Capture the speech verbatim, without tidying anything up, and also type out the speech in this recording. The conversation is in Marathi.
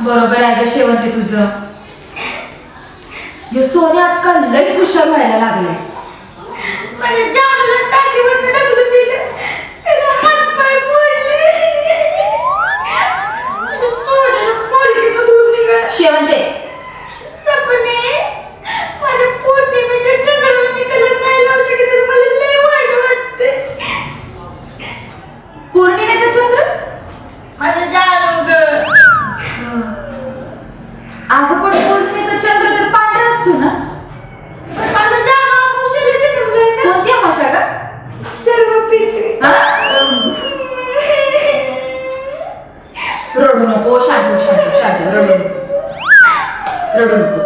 बरोबर आहे ग शेवंती तुझं. हे सोने आजकाल लईच हुशार व्हायला लागले. माझ्या जानूला टाकीवरनं ढकलून दिलं, त्याचे हातपाय मोडले. माझ्या सोन्याच्या पोरगीचं दूध निघालं. शेवंते सपने, माझ्या पौर्णिमेच्या चंद्राला मी कलर नाही लावू शकत, त्याचं मला लय वाईट वाटते. पौर्णिमेचा चंद्र माझं जानू ग. अगं पण पौर्णिमेचा चंद्र तर पांढरा असतो ना. माझं जानू आमुष्याला जन्मलंय ना. कोणती अमावस्या ग? सर्व पितृ. रडू नको, शांत शांत शांत, रडू नको रडू नको.